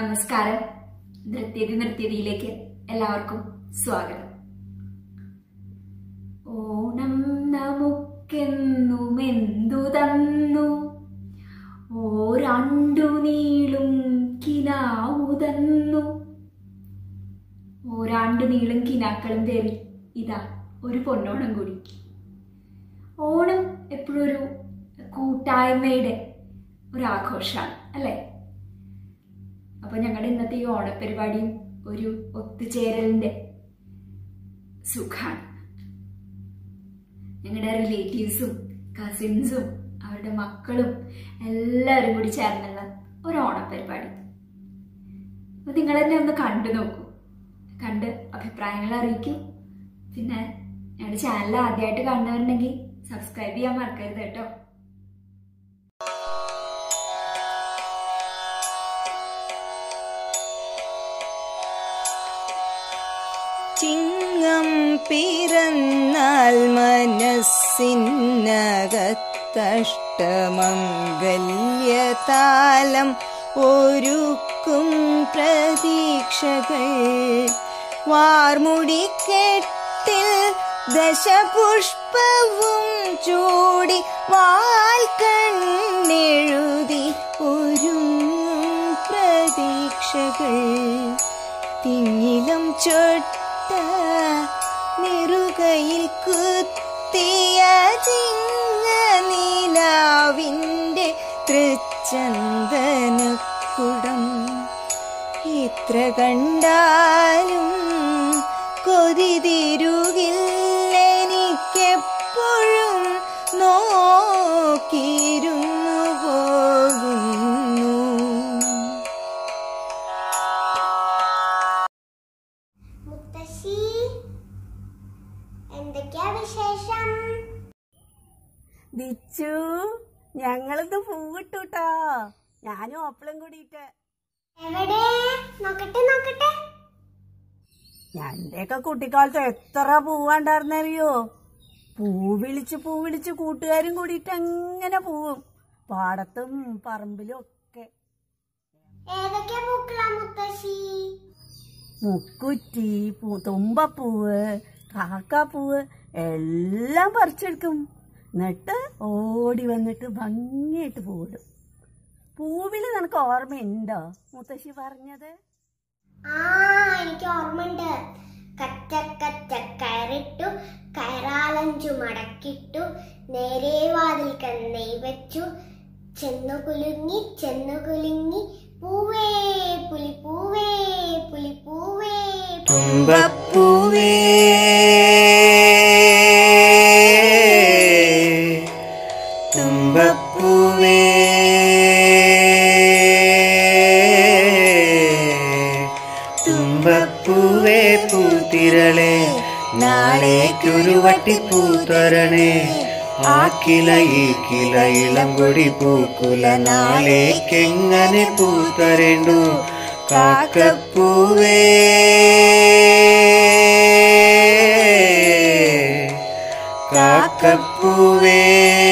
നമസ്കാരം. നൃത്യതിയിലേക്ക് എല്ലാവർക്കും സ്വാഗതം. ഓണം നമുക്കെന്നുമെന്തു തന്നു, ഓരാണ്ടു നീളും കിനാവു തന്നു. ഓരാണ്ടു നീളും കിനാക്കളും തേറി ഇതാ ഒരു പൊന്നോണം കൂടി. ഓണം എപ്പോഴും ഒരു കൂട്ടായ്മയുടെ ഒരാഘോഷമാണ് അല്ലേ? അപ്പൊ ഞങ്ങളുടെ ഇന്നത്തെ ഈ ഓണപരിപാടിയും ഒരു ഒത്തുചേരലിന്റെ സുഖാണ്. ഞങ്ങളുടെ റിലേറ്റീവ്സും കസിൻസും അവരുടെ മക്കളും എല്ലാവരും കൂടി ചേർന്നുള്ള ഒരു ഓണപരിപാടി. അപ്പൊ നിങ്ങൾ തന്നെ ഒന്ന് കണ്ടു നോക്കൂ, കണ്ട് അഭിപ്രായങ്ങൾ അറിയിക്കൂ. പിന്നെ ഞങ്ങളുടെ ചാനൽ ആദ്യമായിട്ട് കാണുന്നവരുണ്ടെങ്കിൽ സബ്സ്ക്രൈബ് ചെയ്യാൻ മറക്കരുത് കേട്ടോ. ചിങ്ങം പിറന്നാൽ മനസ്സിനകത്തഷ്ടമംഗല്യതാലം ഒരുക്കും പ്രതീക്ഷകൾ. വാർമുടിക്കെട്ടിൽ ദശപുഷ്പവും ചൂടി വാൽക്കണ്ണെഴുതി ഒരുങ്ങും പ്രതീക്ഷകൾ. തിങ്ങിലം ചൊട്ട നെറുകയിൽ കുത്തിയ ചിങ്ങനിലാവിൻ്റെ തൃച്ചന്ദനക്കുടം എത്ര കണ്ടാലും കൊതി തീരുകില്ലെനിക്കെപ്പോഴും നോക്കിയിരുന്നു പോകുന്നു. എന്തൊക്കെയാ വിശേഷം? ദിച്ചു, ഞങ്ങളിത് പൂവിട്ടുട്ടോ, ഞാനും ഒപ്പളും കൂടിയിട്ട്. എവിടെ? നോക്കട്ടെ നോക്കട്ടെ. ഞന്റെയൊക്കെ കുട്ടിക്കാലത്ത് എത്ര പൂവാണ്ടായിരുന്നറിയോ? പൂവിളിച്ച് കൂട്ടുകാരും കൂടിയിട്ട് അങ്ങനെ പോവും, പാടത്തും പറമ്പിലും ഒക്കെ. ഏതൊക്കെയാ പൂക്കളാ മുത്തശ്ശി? മുക്കുറ്റി, തുമ്പപ്പൂവ്, കാക്കാപ്പൂവ് എല്ലാം പറിച്ചെടുക്കും. എന്നിട്ട് ഓടി വന്നിട്ട് ഭംഗിയായിട്ട് പൂവിടും. പൂവില് നിനക്ക് ഓർമ്മയുണ്ടോ മുത്തശ്ശി പറഞ്ഞത്? ആ, എനിക്ക് ഓർമ്മയുണ്ട്. കച്ച കച്ച കയറിട്ടു, കയറാലഞ്ചു മടക്കിട്ടു, നേരെ വാതിൽ കണ്ണൈ വെച്ചു, ചെന്നു കുലുങ്ങി പൂവേ പുലിപ്പൂവേ പുലിപ്പൂവേ തുമ്പപ്പൂവേ തുമ്പപ്പൂവേ തുമ്പപ്പൂവേ പൂത്തിരളെ നാളേക്കൊരു വട്ടി പൂത്തരണേ. ആക്കില ഈ കില ഇളം കൊടി പൂക്കുല നാളേക്കെങ്ങനെ പൂത്തരണ്ടു. കാക്കപ്പൂവേ കാക്കപ്പൂവേ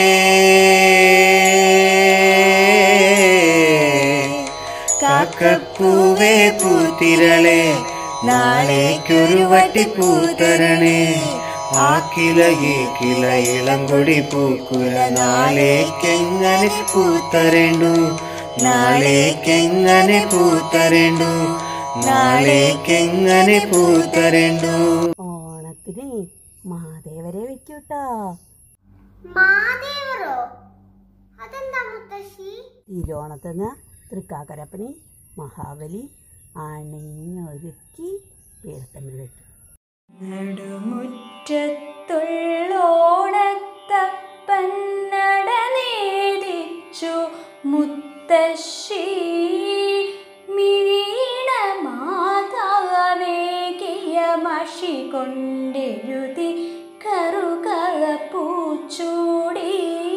കാക്കപ്പൂവേ പൂത്തിരളെ നാളേക്കൊരു വട്ടി പൂത്തരണേ. ആക്കില ഈ കില ഇളം കൊടി പൂക്കുല നാളേക്കെങ്ങനെ പൂത്തരണ്ടു. നാളേക്കെങ്ങനെ പൂത്തരണ്ടു. നാളേക്കെങ്ങനെ പൂത്തരണ്ടു. ഓണത്തിന് മാദേവരെ വെക്കൂട്ടോ. മാദേവരോ? അതെന്താ മുത്തശ്ശി? തിരുവോണത്തിന് തൃക്കാക്കരപ്പനെ മഹാബലി അണിഞ്ഞൊരുക്കി പീഠത്തമ്മിൽ വെക്കും. നടുമുറ്റത്തുള്ളോണത്തപ്പൻ നടനേദിച്ചു മുത്തശ്ശി, മിഴീണ മാതാവേകിയ മഷി കൊണ്ടെഴുതി കറുകറ പൂച്ചൂടി.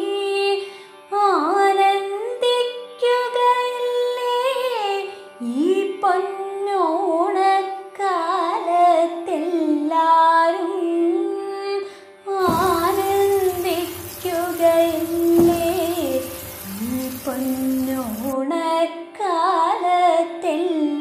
ആനന്ദിക്കുകയല്ലേ ഈ പൊന്നോണക്കാലത്തെല്ലാരും, ആനന്ദിക്കുകയല്ലേ ഈ പൊന്നോണക്കാലത്തെല്ലാരും.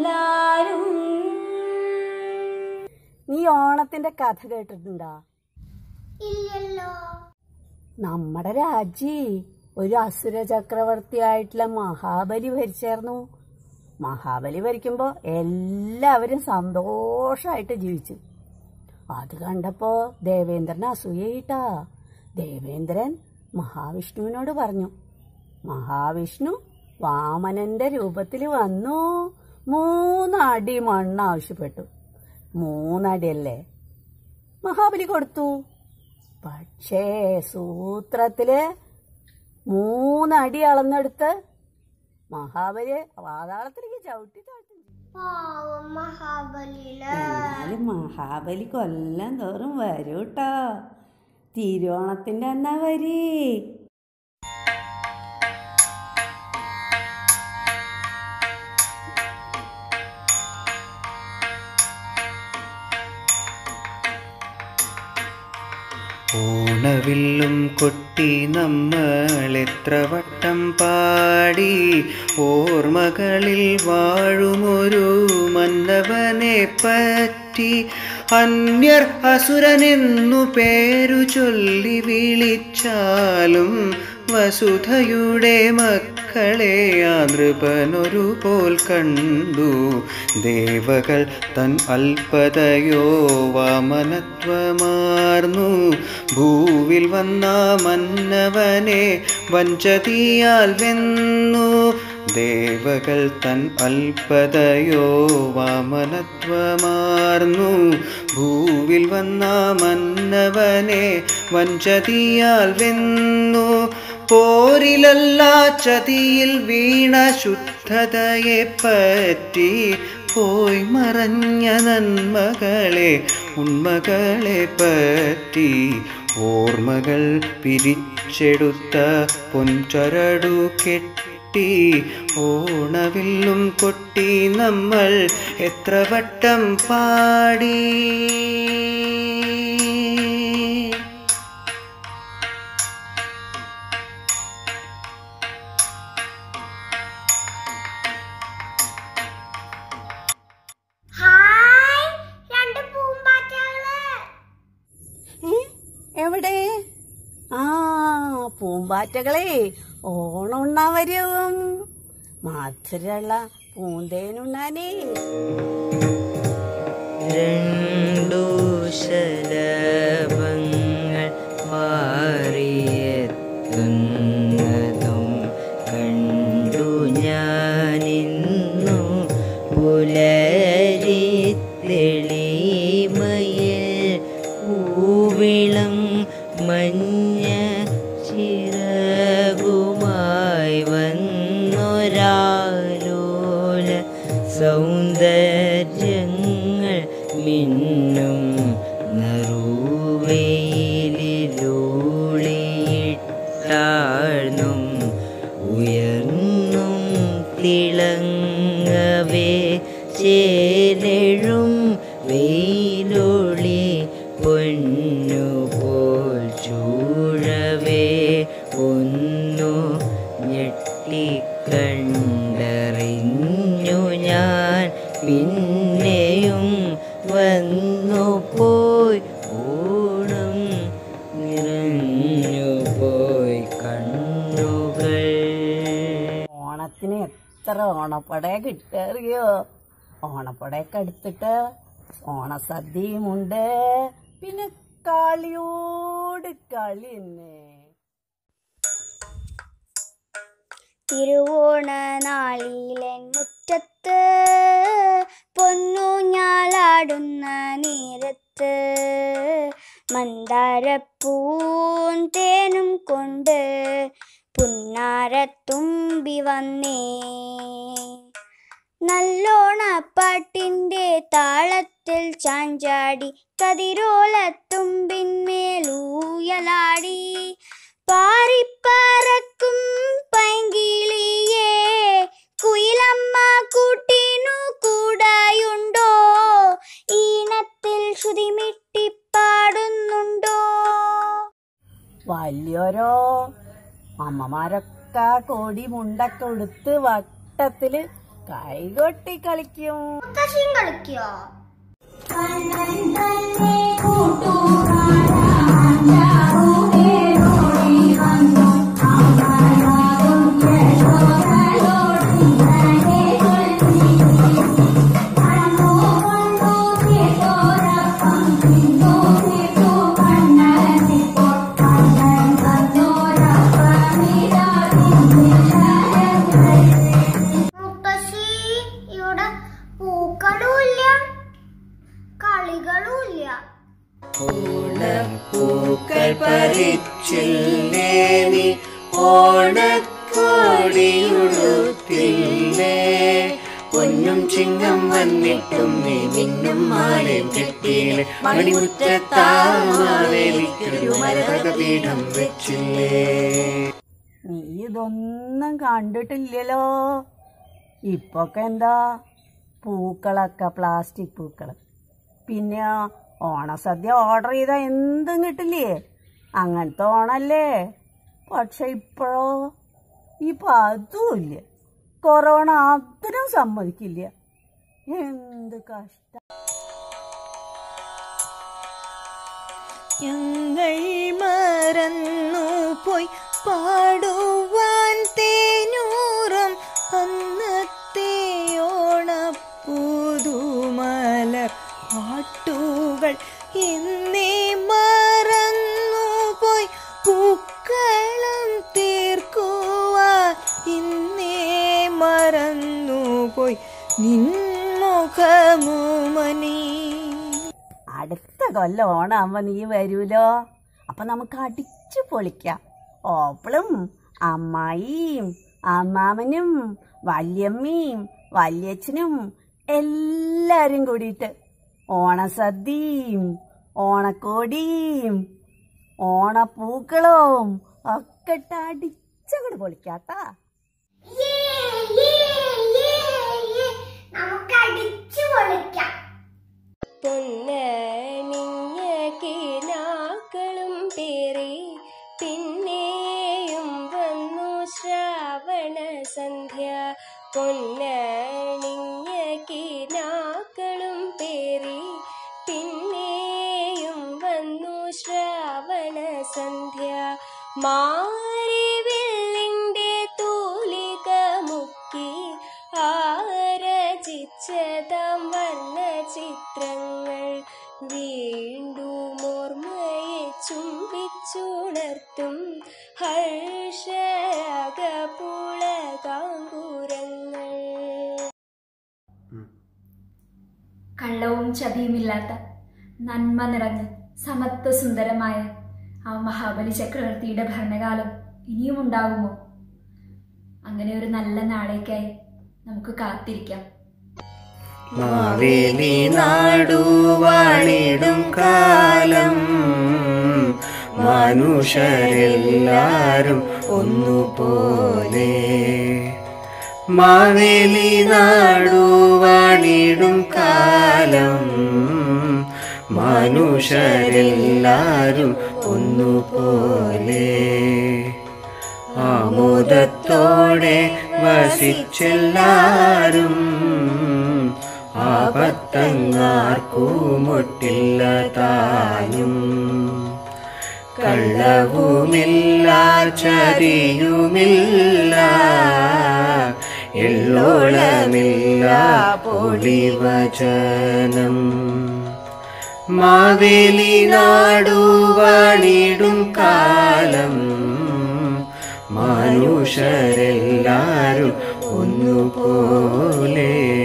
തിരുവോണത്തിന്റെ കഥ കേട്ടിട്ടുണ്ടോ? ഇല്ലല്ലോ. നമ്മുടെ രാജ്യേ ഒരു അസുര ചക്രവർത്തിയായിട്ടുള്ള മഹാബലി ഭരിച്ചായിരുന്നു. മഹാബലി ഭരിക്കുമ്പോ എല്ലാവരും സന്തോഷമായിട്ട് ജീവിച്ചു. അത് കണ്ടപ്പോ ദേവേന്ദ്രന് അസൂയയിട്ടാ. ദേവേന്ദ്രൻ മഹാവിഷ്ണുവിനോട് പറഞ്ഞു. മഹാവിഷ്ണു വാമനന്റെ രൂപത്തിൽ വന്നു 3 അടി മണ്ണ് ആവശ്യപ്പെട്ടു. 3 അടിയല്ലേ മഹാബലി കൊടുത്തു. പക്ഷേ സൂത്രത്തില് 3 അടി അളന്നെടുത്ത് മഹാബലി പാതാളത്തിലേക്ക് ചവിട്ടി താഴ്ത്തി. പാവം മഹാബലിയിലെ. എന്നാലും മഹാബലി കൊല്ലം തോറും വരൂട്ടോ. തിരുവോണത്തിന്റെ എന്നാ വരി. ഓണവില്ലും കൊട്ടി നമ്മൾ എത്ര വട്ടം പാടി, ഓർമ്മകളിൽ വാഴുമൊരു മന്നവനെ പറ്റി. അന്യർ അസുരനെന്നു പേരു ചൊല്ലി വിളിച്ചാലും വസുധയുടെ മക്കളെ ആ നൃപനൊരു പോൽ കണ്ടു. ദേവകൾ തൻ അൽപതയോ വാമനത്വമാർന്നു. ഭൂവിൽ വന്ന മന്നവനെ വഞ്ചതിയാൽ വെന്നു. ദേവകൾ തൻ അൽപതയോ വാമനത്വമാർന്നു. ഭൂവിൽ വന്ന മന്നവനെ വഞ്ചതിയാൽ വെന്നു. പോരിലല്ല ചതിയിൽ വീണ ശുദ്ധതയെ പറ്റി പോയി മറഞ്ഞ നന്മകളെ ഉന്മകളെ പറ്റി. ഓർമ്മകൾ പിരിച്ചെടുത്ത പൊൻചരടു കെട്ടി ഓണവില്ലും കൊട്ടി നമ്മൾ എത്ര വട്ടം പാടി. ഹായ്, 2 പൂമ്പാറ്റകള്. എവിടെ? ആ പൂമ്പാറ്റകളെ ഓണം ഉണ്ണാൻ വരും. മധുരമുള്ള പൂന്തേനുണ്ണാനേ. 2 ശലഭങ്ങൾ മാറിയെത്തുന്നതും കണ്ടു ഞാനിന്നു. പുലരി തെളിമയിൽ പൂവിളം മഞ്ഞ ചിറകുമായി വന്നൊരാലോല സൗന്ദര്യങ്ങൾ മിന്നും നറുവെയിലൂളിയിട്ടാഴ്ന്നും ഉയർന്നും തിളങ്ങവേ ചേലെഴും വെയിലൊളി പൊന്നുപോൽ ചൂഴവേ ഒന്നു ഞെട്ടിക്കണ്ടറിഞ്ഞു ഞാൻ. പിന്നെയും വന്നു പോയി ഓണം നിറഞ്ഞു പോയി കണ്ണുകൾ. ഓണത്തിന് എത്ര ഓണപ്പടയെ കിട്ടറിയോ? ഓണപ്പടയൊക്കെ എടുത്തിട്ട് ഓണസദ്യയുമുണ്ട്. പിന്നെ കളിയോട് കളി തന്നെ. തിരുവോണ നാളിലെൻ മുറ്റത്ത് പൊന്നൂഞ്ഞാലാടുന്ന നേരത്ത് മന്ദാരപ്പൂൻ തേനും കൊണ്ട് പുന്നാരത്തുമ്പി വന്നേ. നല്ലോണപ്പാട്ടിൻ്റെ താളത്തിൽ ചാഞ്ചാടി കതിരോലത്തുമ്പിന്മേലൂയലാടി പാറിപ്പറക്കും പൈങ്കിളിയേ കുയിലമ്മ കൂട്ടിനു കൂടായുണ്ടോ? ഈണത്തിൽ ശ്രുതിമിട്ടിപ്പാടുന്നുണ്ടോ? വലിയോരോ അമ്മമാരൊക്കെ കോടി മുണ്ടൊക്കെ ഉടുത്ത് വട്ടത്തില് കൈകൊട്ടി കളിക്കും. മുത്തശ്ശിയും കളിക്കോ? മുത്തശ്ശി, ഇവിടെ പൂക്കളുമില്ല, കളികളുമില്ല. ഓണപ്പൂക്കൾ പറിച്ചില്ലേ നീ, ഓണക്കോടിയുടുത്തില്ലേ, പൊന്നും ചിങ്ങം വന്നിട്ടും നീ മിന്നും മാലയും കെട്ടിയില്ലേ, മണിമുറ്റത്താവേലിക്കൊരു മരതകപീഠം വെച്ചില്ലേ. നീ ഇതൊന്നും കണ്ടിട്ടില്ലല്ലോ. ഇപ്പൊക്കെ എന്താ പൂക്കളൊക്കെ പ്ലാസ്റ്റിക് പൂക്കൾ. പിന്നെ ഓണസദ്യ ഓർഡർ ചെയ്താൽ എന്തും കിട്ടില്ലേ, അങ്ങനത്തെ ഓണല്ലേ. പക്ഷെ ഇപ്പോഴോ ഇപ്പം അതുമില്ല. കൊറോണ അതിനും സമ്മതിക്കില്ല. എന്ത് കഷ്ടം. ഞങ്ങൾ മറന്നു പോയി പാടുവാൻ തേനൂറും അന്നത്തെ ഓണപ്പുതുമലർ പാട്ടുകൾ. എന്നേ മറന്നു പോയി പൂക്കളം തീർക്കുവാൻ, ഇന്നേ മറന്നു പോയി നിൻമുഖമുമനി. അടുത്ത കൊല്ലം ഓണാകുമ്പോൾ നീ വരൂലോ. അപ്പം നമുക്ക് അടിച്ചു പൊളിക്കാം. ഓപ്പളും അമ്മായിയും അമ്മാമനും വല്യമ്മയും വല്യച്ഛനും എല്ലാവരും കൂടിയിട്ട് ഓണസദ്യയും ഓണക്കോടിയും ഓണപ്പൂക്കളവും ഒക്കെ ഇട്ട് അടിച്ചങ്ങോട്ട് പൊളിക്കാട്ടാ. നമുക്ക് അടിച്ചു പൊളിക്കാം. പൊന്നണിഞ്ഞ കിനാക്കളും പേറി പിന്നെയും വന്നു ശ്രാവണ സന്ധ്യ. പൊന്നണിഞ്ഞ കിനാക്കളും പേറി പിന്നെയും വന്നു ശ്രാവണ സന്ധ്യ. മാരിവില്ലിന്റെ തൂലിക മുക്കി ആരചിച്ചതാം വർണ്ണ ചിത്രങ്ങൾ വീണ്ടും ഓർമ്മയെ ചുംബിച്ചുണർത്തും ഹർഷരാഗപുളകാങ്കുരങ്ങൾ. കള്ളവും ചതിയുമില്ലാത്ത നന്മ നിറഞ്ഞ് സമത്വ സുന്ദരമായ ആ മഹാബലി ചക്രവർത്തിയുടെ ഭരണകാലം ഇനിയും ഉണ്ടാകുമോ? അങ്ങനെ ഒരു നല്ല നാളേക്കായി നമുക്ക് കാത്തിരിക്കാം. മാവേലി നാടുവാണിടും കാലം മനുഷ്യരെല്ലാരും ഒന്നുപോലെ. മാവേലി നാടുവാണിടും കാലം മനുഷ്യരെല്ലാരും ഒന്നുപോലെ. ആമോദത്തോടെ വസിച്ചെല്ലാരും ആപത്തങ്ങാർക്കുമൊട്ടില്ല താനും. കള്ളവുമില്ല ചതിയുമില്ല എള്ളോളമില്ല പൊളിവചനം. മാവേലി നാടുവാണിടും കാലം മനുഷ്യരെല്ലാരും ഒന്നുപോലെ.